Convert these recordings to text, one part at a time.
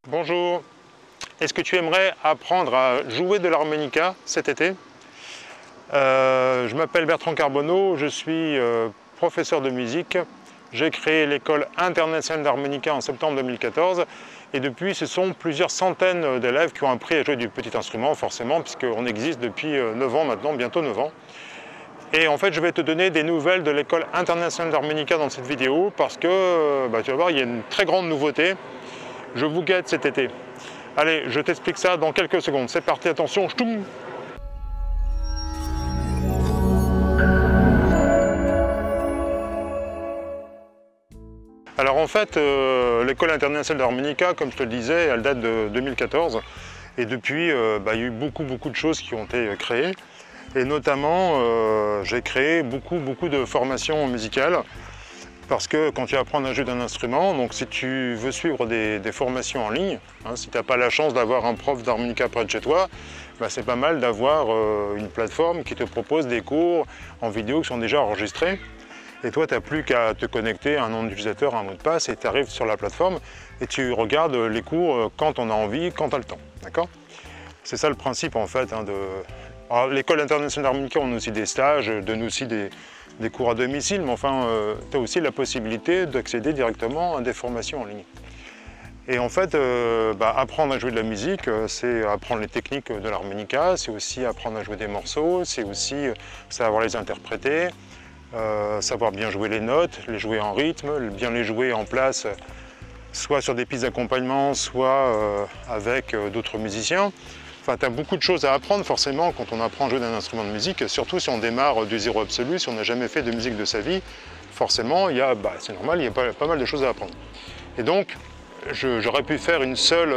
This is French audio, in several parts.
Bonjour, est-ce que tu aimerais apprendre à jouer de l'harmonica cet été? Je m'appelle Bertrand Carbonneau, je suis professeur de musique. J'ai créé l'école internationale d'harmonica en septembre 2014 et depuis ce sont plusieurs centaines d'élèves qui ont appris à jouer du petit instrument forcément puisqu'on existe depuis 9 ans maintenant, bientôt 9 ans. Et en fait je vais te donner des nouvelles de l'école internationale d'harmonica dans cette vidéo parce que tu vas voir, il y a une très grande nouveauté. Je vous guette cet été. Allez, je t'explique ça dans quelques secondes. C'est parti, attention, ch'toum! Alors en fait, l'école internationale d'harmonica, comme je te le disais, elle date de 2014. Et depuis, il y a eu beaucoup de choses qui ont été créées. Et notamment, j'ai créé beaucoup de formations musicales. Parce que quand tu apprends à jouer d'un instrument, donc si tu veux suivre des formations en ligne, si tu n'as pas la chance d'avoir un prof d'harmonica près de chez toi, c'est pas mal d'avoir une plateforme qui te propose des cours en vidéo qui sont déjà enregistrés. Et toi, tu n'as plus qu'à te connecter à un nom d'utilisateur, un mot de passe, et tu arrives sur la plateforme et tu regardes les cours quand on a envie, quand tu as le temps. D'accord? C'est ça le principe en fait. Alors, l'école internationale d'harmonica, on a aussi des stages, donne aussi des cours à domicile, mais enfin, tu as aussi la possibilité d'accéder directement à des formations en ligne. Et en fait, apprendre à jouer de la musique, c'est apprendre les techniques de l'harmonica, c'est aussi apprendre à jouer des morceaux, c'est aussi savoir les interpréter, savoir bien jouer les notes, les jouer en rythme, bien les jouer en place, soit sur des pistes d'accompagnement, soit avec d'autres musiciens. Enfin, tu as beaucoup de choses à apprendre forcément quand on apprend à jouer d'un instrument de musique, surtout si on démarre du zéro absolu, si on n'a jamais fait de musique de sa vie, forcément, c'est normal, il y a pas mal de choses à apprendre. Et donc, j'aurais pu faire une seule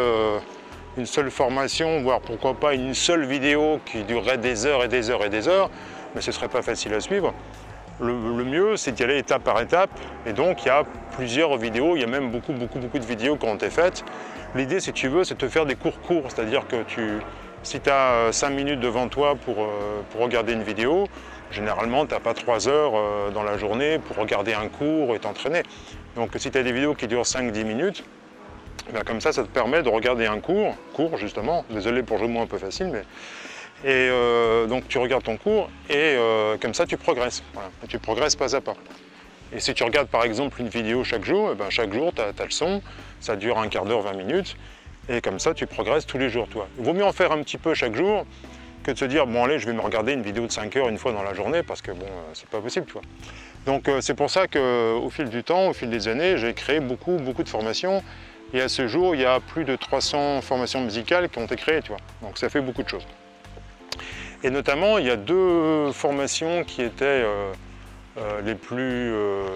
formation, voire pourquoi pas une seule vidéo qui durerait des heures et des heures et des heures, mais ce ne serait pas facile à suivre. Le mieux, c'est d'y aller étape par étape, et donc il y a plusieurs vidéos, il y a même beaucoup de vidéos qui ont été faites. L'idée, si tu veux, c'est de te faire des cours courts, c'est-à-dire que si tu as 5 minutes devant toi pour regarder une vidéo, généralement, tu n'as pas 3 heures dans la journée pour regarder un cours et t'entraîner. Donc si tu as des vidéos qui durent 5-10 minutes, comme ça te permet de regarder un cours justement, désolé pour le mot un peu facile, mais... Et donc tu regardes ton cours et comme ça tu progresses, voilà. Et tu progresses pas à pas. Et si tu regardes par exemple une vidéo chaque jour, chaque jour tu as le son, ça dure un quart d'heure, 20 minutes, et comme ça tu progresses tous les jours, toi. Il vaut mieux en faire un petit peu chaque jour que de se dire bon allez je vais me regarder une vidéo de 5 heures une fois dans la journée parce que bon c'est pas possible, tu vois. Donc c'est pour ça qu'au fil du temps, au fil des années, j'ai créé beaucoup de formations et à ce jour il y a plus de 300 formations musicales qui ont été créées, tu vois. Donc ça fait beaucoup de choses. Et notamment, il y a 2 formations qui étaient les plus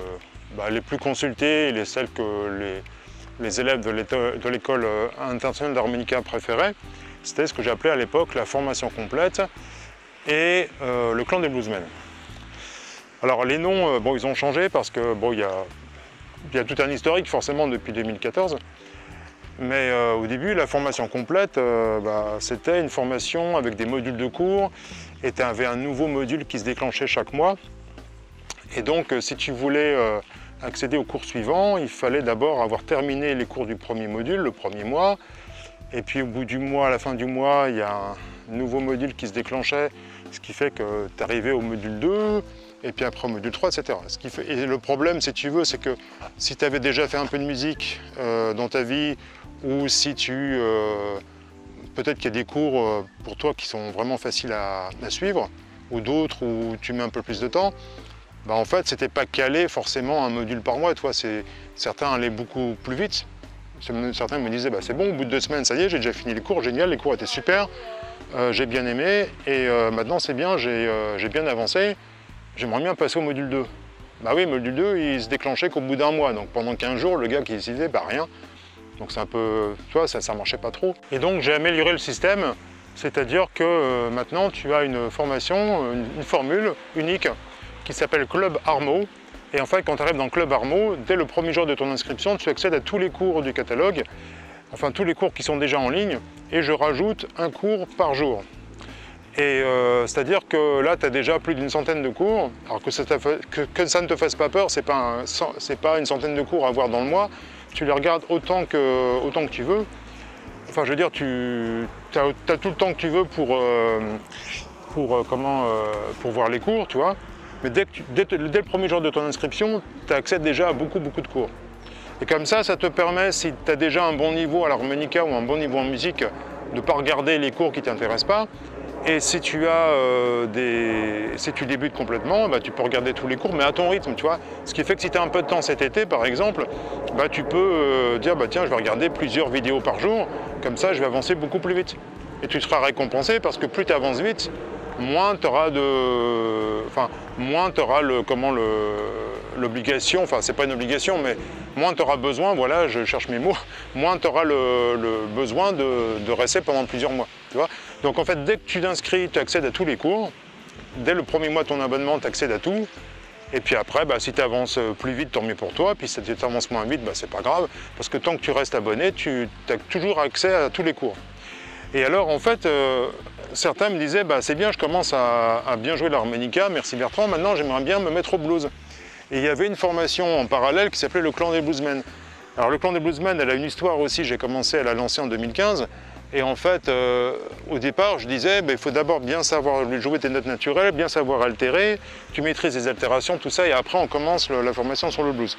consultées et celles que les élèves de l'école internationale d'harmonica préféraient. C'était ce que j'appelais à l'époque la formation complète et le clan des bluesmen. Alors les noms, ils ont changé parce que il y a tout un historique forcément depuis 2014. Mais au début, la formation complète, c'était une formation avec des modules de cours et tu avais un nouveau module qui se déclenchait chaque mois. Et donc, si tu voulais accéder au cours suivant, il fallait d'abord avoir terminé les cours du premier module, le premier mois. Et puis au bout du mois, à la fin du mois, il y a un nouveau module qui se déclenchait, ce qui fait que tu arrivais au module 2, et puis après au module 3, etc. Et le problème, si tu veux, c'est que si tu avais déjà fait un peu de musique dans ta vie, ou si peut-être qu'il y a des cours pour toi qui sont vraiment faciles à suivre, ou d'autres où tu mets un peu plus de temps, en fait, c'était pas calé forcément un module par mois, toi. Certains allaient beaucoup plus vite. Certains me disaient, c'est bon, au bout de 2 semaines, ça y est, j'ai déjà fini les cours, génial, les cours étaient super, j'ai bien aimé, et maintenant c'est bien, j'ai bien avancé, j'aimerais bien passer au module 2. Oui, le module 2, il se déclenchait qu'au bout d'un mois, donc pendant 15 jours, le gars qui décidait, rien. Donc c'est un peu, tu vois, ça marchait pas trop. Et donc j'ai amélioré le système, c'est-à-dire que maintenant tu as une formation, une formule unique qui s'appelle Club Harmo. Et en fait, quand tu arrives dans Club Harmo, dès le premier jour de ton inscription, tu accèdes à tous les cours du catalogue, enfin tous les cours qui sont déjà en ligne, et je rajoute un cours par jour. Et c'est-à-dire que là, tu as déjà plus d'une centaine de cours. Alors que ça ne te fasse pas peur, c'est pas une centaine de cours à voir dans le mois. Tu les regardes autant que tu veux. enfin je veux dire, tu as tout le temps que tu veux pour voir les cours, tu vois. Mais dès le premier jour de ton inscription, tu accèdes déjà à beaucoup de cours. Et comme ça te permet, si tu as déjà un bon niveau à l'harmonica ou un bon niveau en musique, de ne pas regarder les cours qui ne t'intéressent pas. Et si tu débutes complètement, bah, tu peux regarder tous les cours, mais à ton rythme, tu vois. Ce qui fait que si tu as un peu de temps cet été, par exemple, bah, tu peux dire, bah, tiens, je vais regarder plusieurs vidéos par jour, comme ça, je vais avancer beaucoup plus vite. Et tu seras récompensé parce que plus tu avances vite, moins tu auras l'obligation, enfin, c'est pas une obligation, mais moins tu auras besoin, voilà, je cherche mes mots, moins tu auras le besoin de rester pendant plusieurs mois, tu vois. Donc en fait, dès que tu t'inscris, tu accèdes à tous les cours. Dès le premier mois de ton abonnement, tu accèdes à tout. Et puis après, bah, si tu avances plus vite, tant mieux pour toi. Puis si tu avances moins vite, bah, c'est pas grave. Parce que tant que tu restes abonné, tu as toujours accès à tous les cours. Et alors, en fait, certains me disaient, bah, c'est bien, je commence à bien jouer l'harmonica, merci Bertrand, maintenant j'aimerais bien me mettre au blues. Et il y avait une formation en parallèle qui s'appelait le Clan des Bluesmen. Alors le Clan des Bluesmen, elle a une histoire aussi, j'ai commencé à la lancer en 2015. Et en fait, au départ, je disais, il faut d'abord bien savoir jouer tes notes naturelles, bien savoir altérer, tu maîtrises les altérations, tout ça, et après on commence la formation sur le blues.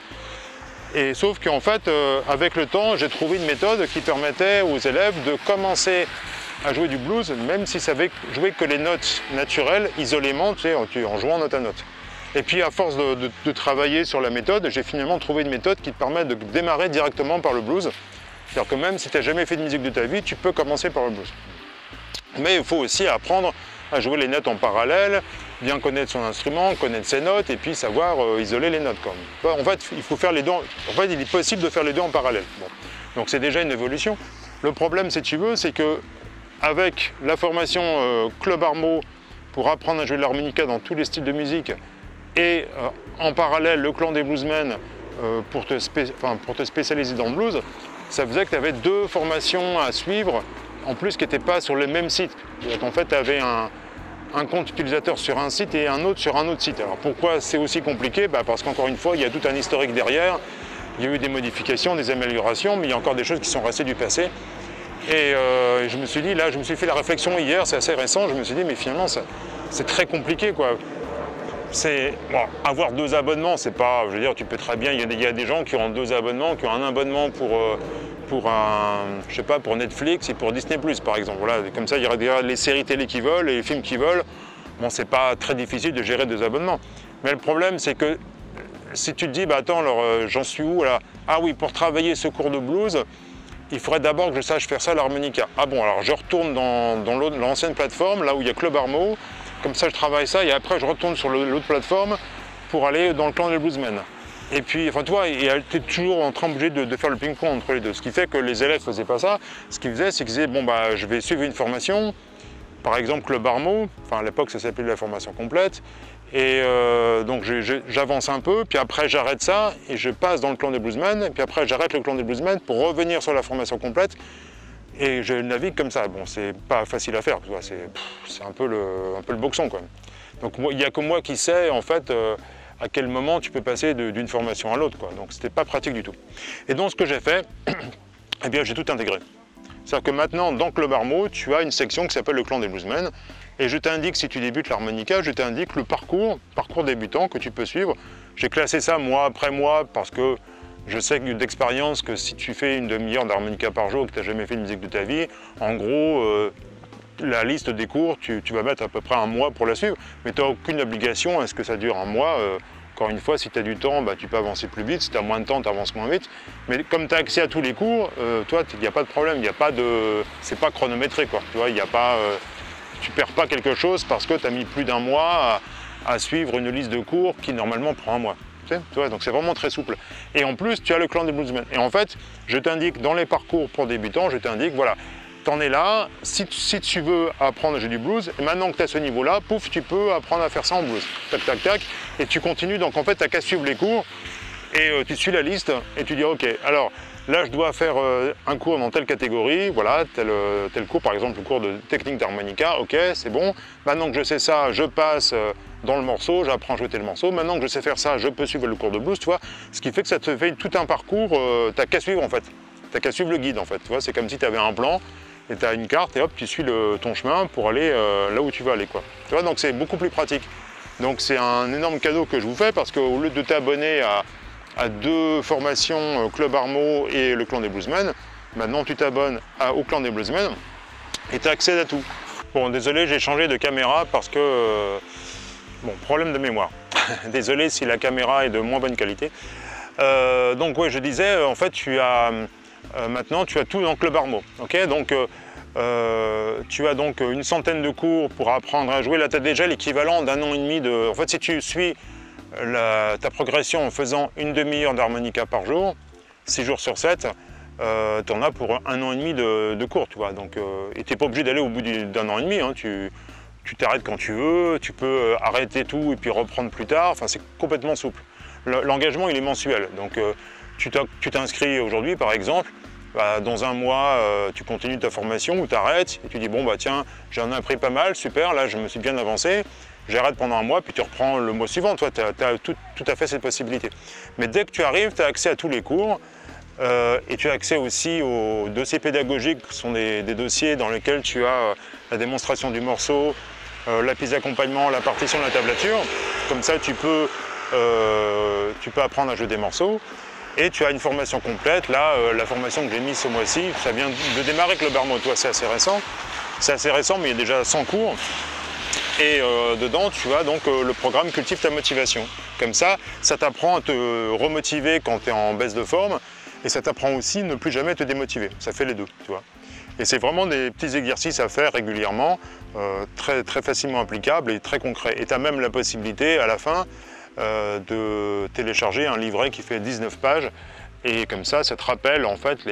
Et sauf qu'en fait, avec le temps, j'ai trouvé une méthode qui permettait aux élèves de commencer à jouer du blues, même s'ils savaient jouer que les notes naturelles, isolément, tu sais, en jouant note à note. Et puis à force de travailler sur la méthode, j'ai finalement trouvé une méthode qui te permet de démarrer directement par le blues. C'est-à-dire que même si tu n'as jamais fait de musique de ta vie, tu peux commencer par le blues. Mais il faut aussi apprendre à jouer les notes en parallèle, bien connaître son instrument, connaître ses notes et puis savoir isoler les notes. En fait, il faut faire les deux. En fait, il est possible de faire les deux en parallèle. Bon. Donc c'est déjà une évolution. Le problème, si tu veux, c'est que avec la formation Club Armo pour apprendre à jouer de l'harmonica dans tous les styles de musique et en parallèle le Clan des Bluesmen pour te spécialiser dans le blues, ça faisait que tu avais deux formations à suivre, en plus qui n'étaient pas sur le même site. Donc en fait, tu avais un compte utilisateur sur un site et un autre sur un autre site. Alors pourquoi c'est aussi compliqué? Parce qu'encore une fois, il y a tout un historique derrière. Il y a eu des modifications, des améliorations, mais il y a encore des choses qui sont restées du passé. Et je me suis dit, là, je me suis fait la réflexion hier, c'est assez récent, je me suis dit, mais finalement, c'est très compliqué, quoi. Bon, avoir deux abonnements, c'est pas, je veux dire, tu peux très bien, il y a des gens qui ont deux abonnements, qui ont un abonnement pour Netflix et pour Disney+, par exemple. Voilà, comme ça, il y aura les séries télé qu'ils veulent et les films qu'ils veulent. Bon, c'est pas très difficile de gérer deux abonnements. Mais le problème, c'est que si tu te dis, bah attends, alors j'en suis où là? Ah oui, pour travailler ce cours de blues, il faudrait d'abord que je sache faire ça à l'harmonica. Ah bon, alors je retourne dans l'ancienne plateforme, là où il y a Club Armo. Comme ça, je travaille ça et après, je retourne sur l'autre plateforme pour aller dans le Clan des Bluesmen. Et puis, enfin, tu vois, tu es toujours en train obligé de faire le ping-pong entre les deux. Ce qui fait que les élèves ne faisaient pas ça. Ce qu'ils faisaient, c'est qu'ils disaient, bon, bah, je vais suivre une formation, par exemple Club Armo, enfin, à l'époque, ça s'appelait la formation complète. Et donc, j'avance un peu, puis après, j'arrête ça et je passe dans le Clan des Bluesmen. Et puis après, j'arrête le Clan des Bluesmen pour revenir sur la formation complète. Et je navigue comme ça. Bon, c'est pas facile à faire, c'est un peu le boxon, quoi. Donc il n'y a que moi qui sais, en fait, à quel moment tu peux passer d'une formation à l'autre, quoi. Donc c'était pas pratique du tout. Et donc ce que j'ai fait, eh bien j'ai tout intégré. C'est-à-dire que maintenant, dans Club Armo, tu as une section qui s'appelle le Clan des Bluesmen. Et je t'indique, si tu débutes l'harmonica, je t'indique le parcours débutant que tu peux suivre. J'ai classé ça mois après mois parce que je sais d'expérience que si tu fais une demi-heure d'harmonica par jour et que tu n'as jamais fait de musique de ta vie, en gros, la liste des cours, tu vas mettre à peu près un mois pour la suivre, mais tu n'as aucune obligation à ce que ça dure un mois. Encore une fois, si tu as du temps, tu peux avancer plus vite. Si tu as moins de temps, tu avances moins vite. Mais comme tu as accès à tous les cours, toi, il n'y a pas de problème. C'est pas chronométré, quoi. Tu vois, tu perds pas quelque chose parce que tu as mis plus d'un mois à suivre une liste de cours qui normalement prend un mois. Tu vois, donc c'est vraiment très souple. Et en plus, tu as le Clan des Bluesmen. Et en fait, je t'indique dans les parcours pour débutants, je t'indique, voilà, t'en es là, si tu veux apprendre à jouer du blues, et maintenant que tu as ce niveau-là, pouf, tu peux apprendre à faire ça en blues. Tac, tac, tac, et tu continues. Donc en fait, tu n'as qu'à suivre les cours, et tu suis la liste, et tu dis, ok, alors là, je dois faire un cours dans telle catégorie, voilà, tel cours, par exemple, le cours de technique d'harmonica, ok, c'est bon. Maintenant que je sais ça, je passe dans le morceau, j'apprends à jouer tel morceau. Maintenant que je sais faire ça, je peux suivre le cours de blues, tu vois. Ce qui fait que ça te fait tout un parcours, tu n'as qu'à suivre en fait. t'as qu'à suivre le guide en fait. Tu vois, c'est comme si tu avais un plan et tu as une carte et hop, tu suis ton chemin pour aller là où tu vas aller, quoi. Tu vois, donc c'est beaucoup plus pratique. Donc c'est un énorme cadeau que je vous fais parce qu'au lieu de t'abonner à 2 formations, Club Armo et le Clan des Bluesmen, maintenant tu t'abonnes au Clan des Bluesmen et tu as accès à tout. Bon, désolé, j'ai changé de caméra parce que, bon, problème de mémoire. Désolé si la caméra est de moins bonne qualité. Donc oui, je disais, en fait, maintenant tu as tout dans Club Armo. Okay, donc, tu as donc une centaine de cours pour apprendre à jouer. Là, tu as déjà l'équivalent d'1 an et demi de... En fait, si tu suis ta progression en faisant une demi-heure d'harmonica par jour, 6 jours sur 7, tu en as pour 1 an et demi de cours, tu vois. Donc, et tu n'es pas obligé d'aller au bout d'1 an et demi. Hein. Tu t'arrêtes quand tu veux, tu peux arrêter tout et puis reprendre plus tard. Enfin, c'est complètement souple. L'engagement, il est mensuel. Donc, tu t'inscris aujourd'hui, par exemple. Bah, dans 1 mois, tu continues ta formation ou tu arrêtes et tu dis bon bah tiens, j'en ai appris pas mal, super, là je me suis bien avancé, j'arrête pendant 1 mois puis tu reprends le mois suivant, toi tu as tout à fait cette possibilité. Mais dès que tu arrives, tu as accès à tous les cours et tu as accès aussi aux dossiers pédagogiques qui sont des dossiers dans lesquels tu as la démonstration du morceau, la piste d'accompagnement, la partition de la tablature. Comme ça tu peux apprendre à jouer des morceaux. Et tu as une formation complète. Là, la formation que j'ai mise ce mois-ci, ça vient de démarrer Club Armo. Toi, c'est assez récent. C'est assez récent, mais il y a déjà 100 cours. Et dedans, tu as donc le programme Cultive ta motivation. Comme ça t'apprend à te remotiver quand tu es en baisse de forme. Et ça t'apprend aussi ne plus jamais te démotiver. Ça fait les deux, tu vois. Et c'est vraiment des petits exercices à faire régulièrement, très, très facilement applicables et très concrets. Et tu as même la possibilité, à la fin, de télécharger un livret qui fait 19 pages et comme ça te rappelle en fait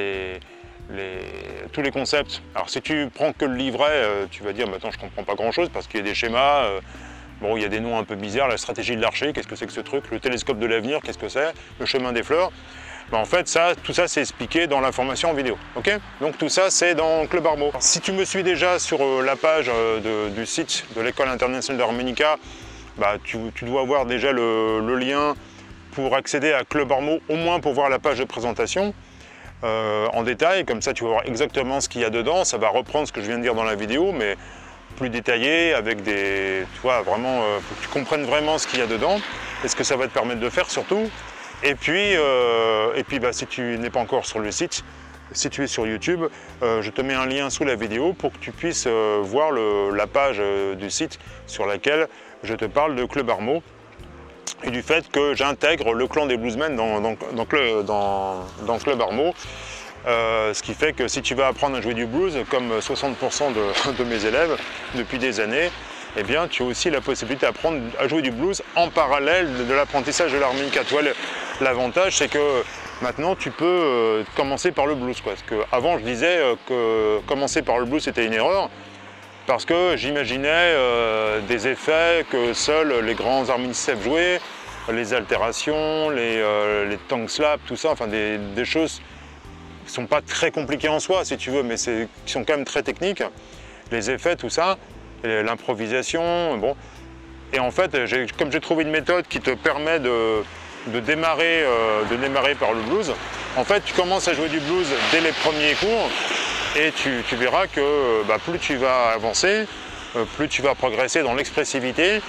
tous les concepts. Alors si tu prends que le livret, tu vas dire maintenant je comprends pas grand chose parce qu'il y a des schémas, bon il y a des noms un peu bizarres, la stratégie de l'archer, qu'est-ce que c'est que ce truc, le télescope de l'avenir, qu'est-ce que c'est, le chemin des fleurs. Ben, en fait tout ça c'est expliqué dans la formation en vidéo. Okay, donc tout ça c'est dans Club Armo. Si tu me suis déjà sur la page du site de l'École internationale d'harmonica, bah, tu dois avoir déjà le lien pour accéder à Club Armo, au moins pour voir la page de présentation en détail. Comme ça, tu vas voir exactement ce qu'il y a dedans. Ça va reprendre ce que je viens de dire dans la vidéo, mais plus détaillé, avec des... Tu vois, vraiment, faut que tu comprennes vraiment ce qu'il y a dedans et ce que ça va te permettre de faire surtout. Et puis bah, si tu n'es pas encore sur le site, si tu es sur YouTube, je te mets un lien sous la vidéo pour que tu puisses voir la page du site sur laquelle je te parle de Club Armo et du fait que j'intègre le clan des Bluesmen dans Club Armo. Ce qui fait que si tu vas apprendre à jouer du blues, comme 60% de mes élèves depuis des années, eh bien, tu as aussi la possibilité d'apprendre à jouer du blues en parallèle de l'apprentissage de l'harmonica. L'avantage, c'est que maintenant, tu peux commencer par le blues, quoi. Parce qu'avant, je disais que commencer par le blues, c'était une erreur. Parce que j'imaginais des effets que seuls les grands harmonistes savent jouer, les altérations, les tongue slaps, tout ça, enfin des choses qui ne sont pas très compliquées en soi, si tu veux, mais qui sont quand même très techniques. Les effets, tout ça, l'improvisation, bon. Et en fait, comme j'ai trouvé une méthode qui te permet de démarrer par le blues, en fait, tu commences à jouer du blues dès les premiers cours. Et tu verras que bah, plus tu vas avancer, plus tu vas progresser dans l'expressivité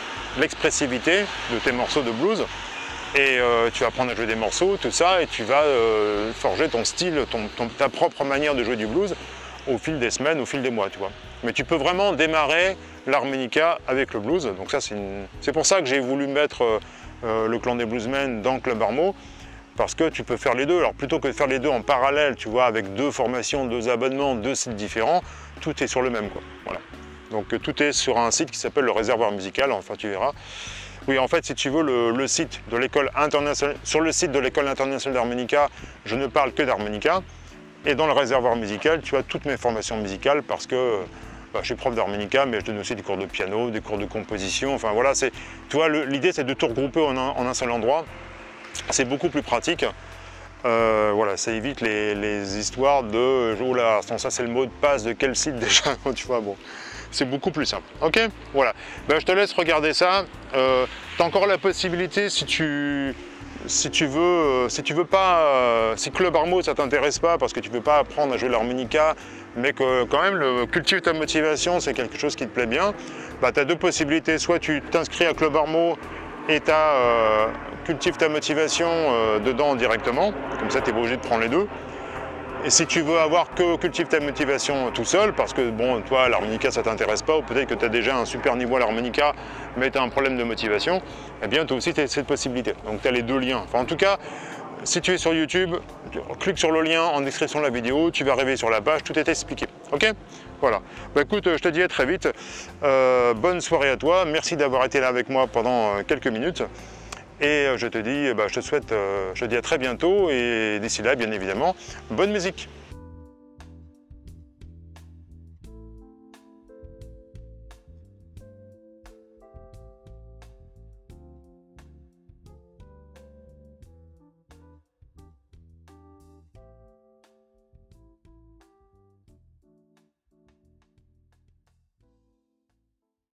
de tes morceaux de blues. Et tu vas apprendre à jouer des morceaux, tout ça, et tu vas forger ton style, ta propre manière de jouer du blues au fil des semaines, au fil des mois, tu vois. Mais tu peux vraiment démarrer l'harmonica avec le blues. Donc ça, c'est pour ça que j'ai voulu mettre le clan des Bluesmen dans Club Armo. Parce que tu peux faire les deux. Alors plutôt que de faire les deux en parallèle, tu vois, avec 2 formations, 2 abonnements, 2 sites différents, tout est sur le même, quoi. Voilà. Donc tout est sur un site qui s'appelle le Réservoir Musical, enfin tu verras. Oui, en fait, si tu veux, le site de l'École internationale, sur le site de l'École internationale d'harmonica, je ne parle que d'harmonica. Et dans le Réservoir Musical, tu as toutes mes formations musicales parce que je suis prof d'harmonica, mais je donne aussi des cours de piano, des cours de composition. Enfin voilà, tu vois, l'idée c'est de tout regrouper en un seul endroit. C'est beaucoup plus pratique. Voilà, ça évite les histoires de oh là, ça c'est le mot de passe de quel site déjà, tu vois, bon. C'est beaucoup plus simple. Ok, voilà. Ben, je te laisse regarder ça. Tu as encore la possibilité, si tu si Club Harmo ça t'intéresse pas parce que tu veux pas apprendre à jouer l'harmonica, mais que quand même le cultive ta motivation, c'est quelque chose qui te plaît bien, bah, tu as deux possibilités. Soit tu t'inscris à Club Harmo et tu cultive ta motivation dedans directement, comme ça tu n'es pas obligé de prendre les deux. Et si tu veux avoir que cultive ta motivation tout seul, parce que bon, toi l'harmonica ça t'intéresse pas, ou peut-être que tu as déjà un super niveau à l'harmonica, mais tu as un problème de motivation, eh bien tu as aussi cette possibilité. Donc tu as les deux liens. Enfin, en tout cas, si tu es sur YouTube, clique sur le lien en description de la vidéo, tu vas arriver sur la page, tout est expliqué. Ok? Voilà. Bah écoute, je te dis à très vite. Bonne soirée à toi. Merci d'avoir été là avec moi pendant quelques minutes. Et je te dis, je te dis à très bientôt et d'ici là, bien évidemment, bonne musique!